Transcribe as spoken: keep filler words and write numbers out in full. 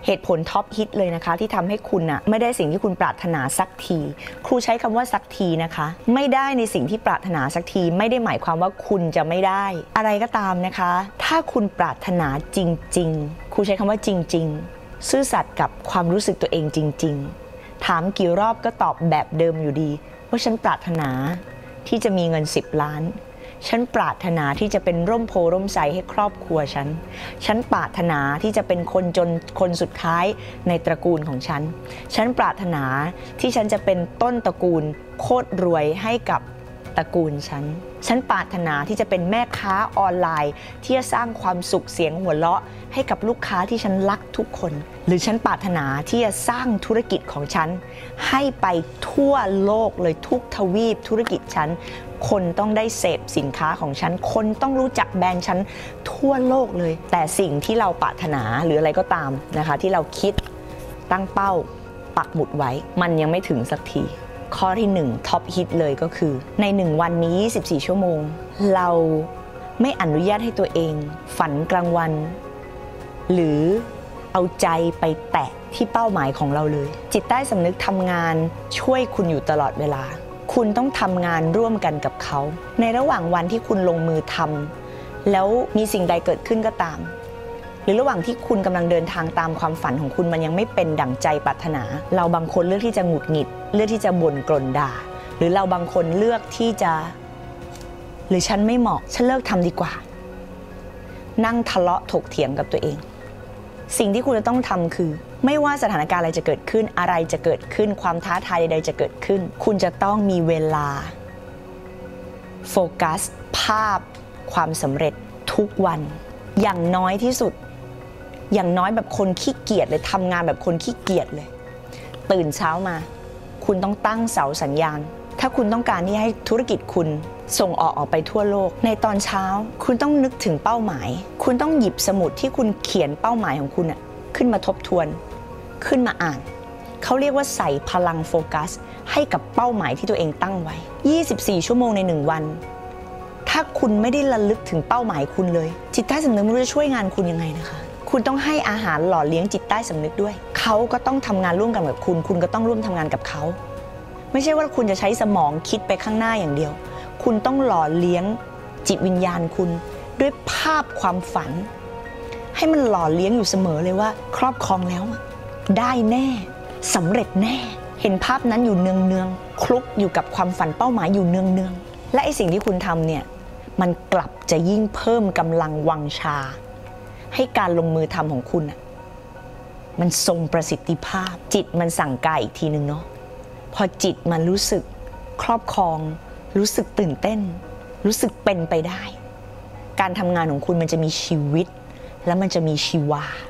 เหตุผลท็อปฮิตเลยนะคะที่ทำให้คุณน่ะไม่ได้สิ่งที่คุณปรารถนาสักทีครูใช้คำว่าสักทีนะคะไม่ได้ในสิ่งที่ปรารถนาสักทีไม่ได้หมายความว่าคุณจะไม่ได้อะไรก็ตามนะคะถ้าคุณปรารถนาจริงๆครูใช้คำว่าจริงๆซื่อสัตย์กับความรู้สึกตัวเองจริงๆถามกี่รอบก็ตอบแบบเดิมอยู่ดีว่าฉันปรารถนาที่จะมีเงินสิบล้านฉันปรารถนาที่จะเป็นร่มโพร่มไทรให้ครอบครัวฉันฉันปรารถนาที่จะเป็นคนจนคนสุดท้ายในตระกูลของฉันฉันปรารถนาที่ฉันจะเป็นต้นตระกูลโคตรรวยให้กับตระกูลฉันฉันปรารถนาที่จะเป็นแม่ค้าออนไลน์ที่จะสร้างความสุขเสียงหัวเราะให้กับลูกค้าที่ฉันรักทุกคนหรือฉันปรารถนาที่จะสร้างธุรกิจของฉันให้ไปทั่วโลกเลยทุกทวีปธุรกิจฉันคนต้องได้เสพสินค้าของฉันคนต้องรู้จักแบรนด์ฉันทั่วโลกเลยแต่สิ่งที่เราปรารถนาหรืออะไรก็ตามนะคะที่เราคิดตั้งเป้าปักหมุดไว้มันยังไม่ถึงสักทีข้อที่หนึ่งท็อปฮิตเลยก็คือในหนึ่งวันมียี่สิบสี่ชั่วโมงเราไม่อนุญาตให้ตัวเองฝันกลางวันหรือเอาใจไปแตะที่เป้าหมายของเราเลยจิตใต้สำนึกทำงานช่วยคุณอยู่ตลอดเวลาคุณต้องทำงานร่วมกันกับเขาในระหว่างวันที่คุณลงมือทำแล้วมีสิ่งใดเกิดขึ้นก็ตามหรือระหว่างที่คุณกำลังเดินทางตามความฝันของคุณมันยังไม่เป็นดั่งใจปรารถนาเราบางคนเลือกที่จะหงุดหงิดเลือกที่จะบ่นกลด่าหรือเราบางคนเลือกที่จะหรือฉันไม่เหมาะฉันเลิกทำดีกว่านั่งทะเลาะถกเถียงกับตัวเองสิ่งที่คุณจะต้องทำคือไม่ว่าสถานการณ์อะไรจะเกิดขึ้นอะไรจะเกิดขึ้นความท้าทายใดๆจะเกิดขึ้นคุณจะต้องมีเวลาโฟกัสภาพความสำเร็จทุกวันอย่างน้อยที่สุดอย่างน้อยแบบคนขี้เกียจเลยทำงานแบบคนขี้เกียจเลยตื่นเช้ามาคุณต้องตั้งเสาสัญญาณถ้าคุณต้องการที่ให้ธุรกิจคุณส่งออกออกไปทั่วโลกในตอนเช้าคุณต้องนึกถึงเป้าหมายคุณต้องหยิบสมุดที่คุณเขียนเป้าหมายของคุณอะขึ้นมาทบทวนขึ้นมาอ่านเขาเรียกว่าใส่พลังโฟกัสให้กับเป้าหมายที่ตัวเองตั้งไว้ยี่สิบสี่ชั่วโมงในหนึ่งวันถ้าคุณไม่ได้ระลึกถึงเป้าหมายคุณเลยจิตใต้สำนึกไม่รู้จะช่วยงานคุณยังไงนะคะคุณต้องให้อาหารหล่อเลี้ยงจิตใต้สำนึกด้วยเขาก็ต้องทำงานร่วมกันกับคุณคุณก็ต้องร่วมทำงานกับเขาไม่ใช่ว่าคุณจะใช้สมองคิดไปข้างหน้าอย่างเดียวคุณต้องหล่อเลี้ยงจิตวิญญาณคุณด้วยภาพความฝันให้มันหล่อเลี้ยงอยู่เสมอเลยว่าครอบครองแล้วได้แน่สำเร็จแน่เห็นภาพนั้นอยู่เนืองๆคลุกอยู่กับความฝันเป้าหมายอยู่เนืองๆและไอสิ่งที่คุณทำเนี่ยมันกลับจะยิ่งเพิ่มกำลังวังชาให้การลงมือทำของคุณอะมันทรงประสิทธิภาพจิตมันสั่งกายอีกทีนึงเนาะพอจิตมันรู้สึกครอบครองรู้สึกตื่นเต้นรู้สึกเป็นไปได้การทำงานของคุณมันจะมีชีวิตและมันจะมีชีวา